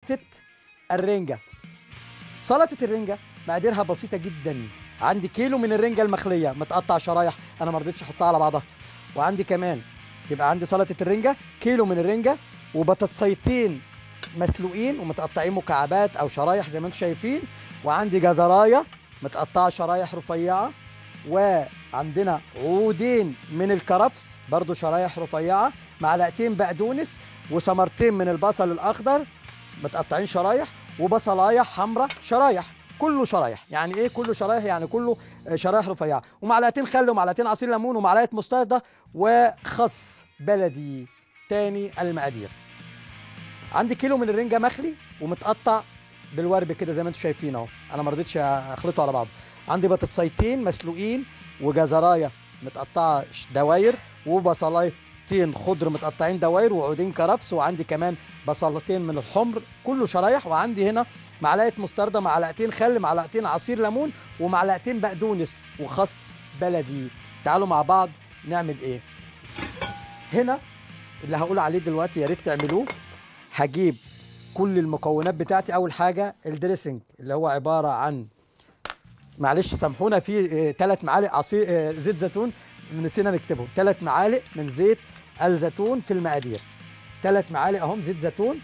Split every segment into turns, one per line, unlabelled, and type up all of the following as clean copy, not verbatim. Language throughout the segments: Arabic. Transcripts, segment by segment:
الرنجة. سلطة الرنجة مقاديرها بسيطة جدا. عندي كيلو من الرنجة المخلية متقطع شرايح، أنا ما رضيتش أحطها على بعضها. وعندي كمان يبقى عندي سلطة الرنجة كيلو من الرنجة، وبطاطسيتين مسلوقين ومتقطعين مكعبات أو شرايح زي ما أنتم شايفين، وعندي جزراية متقطعة شرايح رفيعة، وعندنا عودين من الكرفس برضو شرايح رفيعة، معلقتين بقدونس، وثمرتين من البصل الأخضر متقطعين شرايح، وبصلايه حمراء شرايح. كله شرايح. يعني ايه كله شرايح؟ يعني كله شرايح رفيعه، ومعلقتين خل ومعلقتين عصير ليمون ومعلقه مستردة وخس بلدي. تاني المقادير: عندي كيلو من الرنجه مخلي ومتقطع بالورب كده زي ما انتم شايفين اهو، انا ما رضيتش اخلطه على بعضه. عندي بطاطسيتين مسلوقين وجزرايه متقطعه دواير، وبصلايتين خضر متقطعين دواير، وعودين كرفس، وعندي كمان بصلتين من الحمر كله شرايح، وعندي هنا معلقه مستردة، معلقتين خل، معلقتين عصير ليمون، ومعلقتين بقدونس وخس بلدي. تعالوا مع بعض نعمل ايه. هنا اللي هقول عليه دلوقتي يا ريت تعملوه. هجيب كل المكونات بتاعتي. اول حاجه الدريسنج اللي هو عباره عن، معلش سامحونا، في 3 معالق عصير زيت زيتون نسينا نكتبهم، 3 معالق من زيت الزيتون في المقادير. 3 معالق اهم زيت زيتون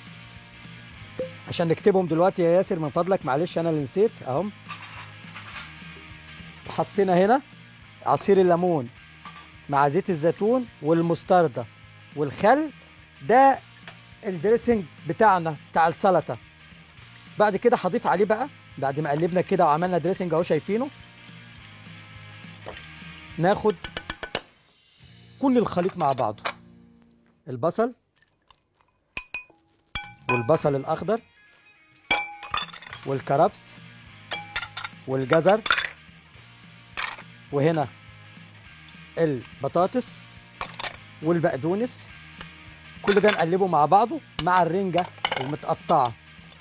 عشان نكتبهم دلوقتي يا ياسر من فضلك، معلش انا اللي نسيت اهم. حطينا هنا عصير الليمون مع زيت الزيتون والمستردة والخل، ده الدريسنج بتاعنا بتاع السلطه. بعد كده هضيف عليه بقى، بعد ما قلبنا كده وعملنا دريسنج اهو شايفينه، ناخد كل الخليط مع بعضه: البصل والبصل الاخضر والكرفس والجزر، وهنا البطاطس والبقدونس، كل ده نقلبه مع بعضه مع الرنجة المتقطعة،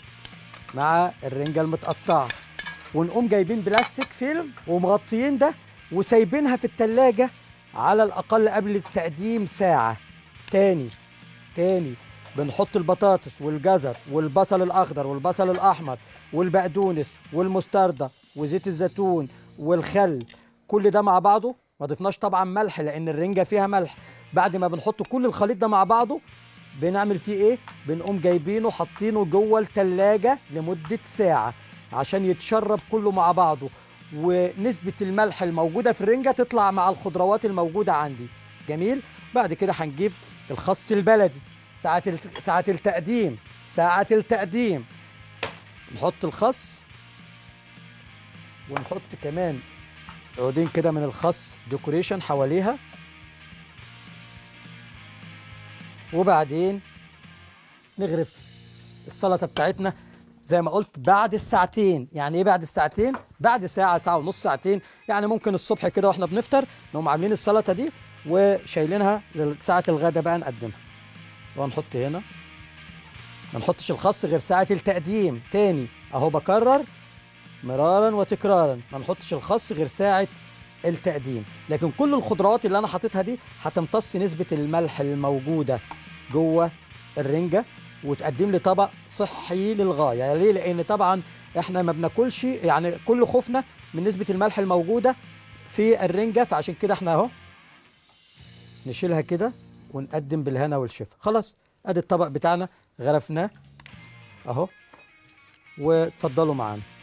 ونقوم جايبين بلاستيك فيلم ومغطيين ده وسايبينها في التلاجة على الأقل قبل التقديم ساعة. تاني بنحط البطاطس والجزر والبصل الأخضر والبصل الأحمر والبقدونس والمستردة وزيت الزيتون والخل، كل ده مع بعضه. ما ضفناش طبعا ملح لأن الرنجة فيها ملح. بعد ما بنحط كل الخليط ده مع بعضه بنعمل فيه ايه؟ بنقوم جايبينه حاطينه جوه التلاجة لمدة ساعة عشان يتشرب كله مع بعضه، ونسبة الملح الموجودة في الرنجة تطلع مع الخضروات الموجودة عندي. جميل. بعد كده هنجيب الخس البلدي. ساعة التقديم نحط الخس، ونحط كمان عودين كده من الخس ديكوريشن حواليها، وبعدين نغرف السلطه بتاعتنا زي ما قلت بعد الساعتين. يعني ايه بعد الساعتين؟ بعد ساعه، ساعه ونص، ساعتين. يعني ممكن الصبح كده واحنا بنفطر نقوم عاملين السلطه دي وشايلينها لساعه الغدا بقى نقدمها. وهنحط هنا، ما نحطش الخس غير ساعه التقديم. تاني اهو بكرر مرارا وتكرارا، ما نحطش الخس غير ساعه التقديم. لكن كل الخضروات اللي انا حاططها دي هتمتص نسبه الملح الموجوده جوه الرنجه وتقدم لي طبق صحي للغايه. ليه؟ لان طبعا احنا ما بناكلش، يعني كل خوفنا من نسبه الملح الموجوده في الرنجه، فعشان كده احنا اهو نشيلها كده ونقدم بالهنا والشفا. خلاص ادي الطبق بتاعنا غرفناه اهو، واتفضلوا معانا.